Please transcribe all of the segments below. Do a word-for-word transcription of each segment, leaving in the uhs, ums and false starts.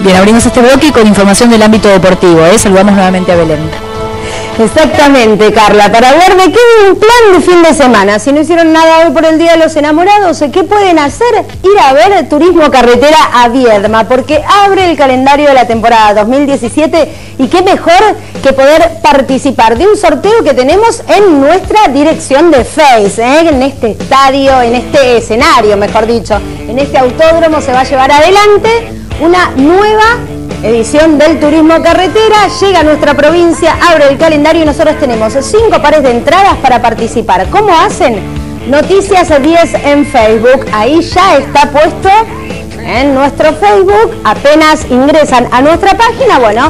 Bien, abrimos este bloque con información del ámbito deportivo, ¿eh? Saludamos nuevamente a Belén. Exactamente, Carla, para hablar de qué es un plan de fin de semana. Si no hicieron nada hoy por el Día de los Enamorados, ¿qué pueden hacer? Ir a ver Turismo Carretera a Viedma, porque abre el calendario de la temporada dos mil diecisiete y qué mejor que poder participar de un sorteo que tenemos en nuestra dirección de Face, ¿eh? En este estadio, en este escenario, mejor dicho, en este autódromo se va a llevar adelante una nueva edición del Turismo Carretera. Llega a nuestra provincia, abre el calendario y nosotros tenemos cinco pares de entradas para participar. ¿Cómo hacen? Noticias diez en Facebook, ahí ya está puesto en nuestro Facebook. Apenas ingresan a nuestra página, bueno,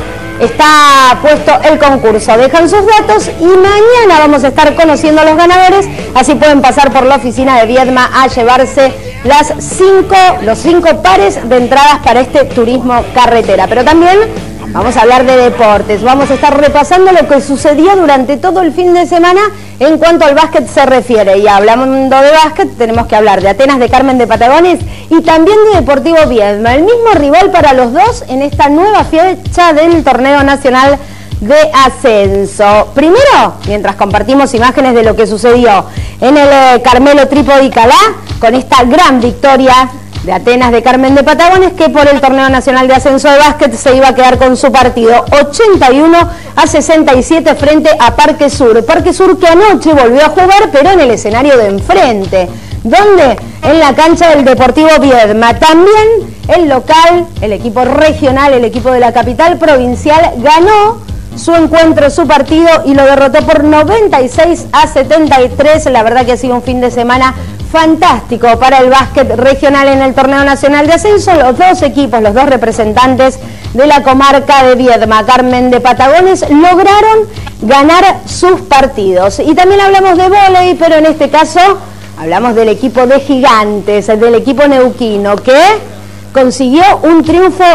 está puesto el concurso. Dejan sus datos y mañana vamos a estar conociendo a los ganadores, así pueden pasar por la oficina de Viedma a llevarse las cinco, los cinco pares de entradas para este Turismo Carretera. Pero también vamos a hablar de deportes, vamos a estar repasando lo que sucedió durante todo el fin de semana en cuanto al básquet se refiere. Y hablando de básquet, tenemos que hablar de Atenas de Carmen de Patagones y también de Deportivo Viedma, el mismo rival para los dos en esta nueva fecha del Torneo Nacional de Ascenso. Primero, mientras compartimos imágenes de lo que sucedió en el eh, Carmelo Trípodi Calá, con esta gran victoria de Atenas de Carmen de Patagones, que por el Torneo Nacional de Ascenso de Básquet se iba a quedar con su partido ochenta y uno a sesenta y siete frente a Parque Sur. Parque Sur que anoche volvió a jugar, pero en el escenario de enfrente. ¿Dónde? En la cancha del Deportivo Viedma. También el local, el equipo regional, el equipo de la capital provincial, ganó su encuentro, su partido y lo derrotó por noventa y seis a setenta y tres. La verdad que ha sido un fin de semana fantástico para el básquet regional en el Torneo Nacional de Ascenso. Los dos equipos, los dos representantes de la comarca de Viedma, Carmen de Patagones, lograron ganar sus partidos. Y también hablamos de vóley, pero en este caso hablamos del equipo de Gigantes, del equipo neuquino, que consiguió un triunfo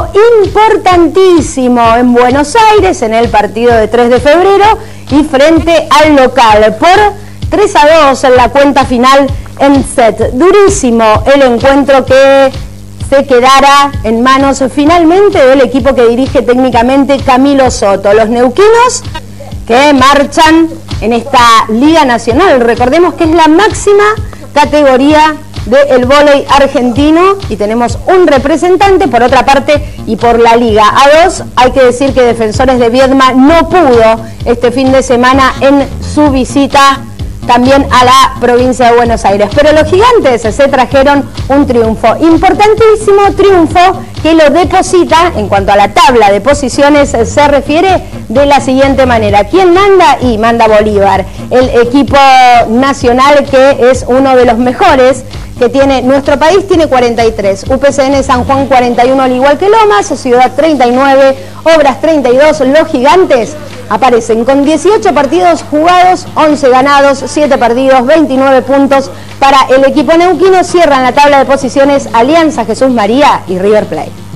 importantísimo en Buenos Aires en el partido de tres de febrero y frente al local por tres a dos en la cuenta final en set. Durísimo el encuentro que se quedara en manos finalmente del equipo que dirige técnicamente Camilo Soto. Los neuquinos que marchan en esta Liga Nacional, recordemos que es la máxima categoría del vóley argentino y tenemos un representante por otra parte y por la Liga A dos. Hay que decir que Defensores de Viedma no pudo este fin de semana en su visita también a la provincia de Buenos Aires, pero los Gigantes se trajeron un triunfo, importantísimo triunfo que lo deposita en cuanto a la tabla de posiciones se refiere de la siguiente manera. ¿Quién manda? Y manda Bolívar, el equipo nacional que es uno de los mejores que tiene nuestro país, tiene cuarenta y tres, U P C N San Juan cuarenta y uno al igual que Lomas, Ciudad treinta y nueve, Obras treinta y dos, los Gigantes aparecen con dieciocho partidos jugados, once ganados, siete perdidos, veintinueve puntos para el equipo neuquino. Cierran la tabla de posiciones Alianza, Jesús María y River Plate.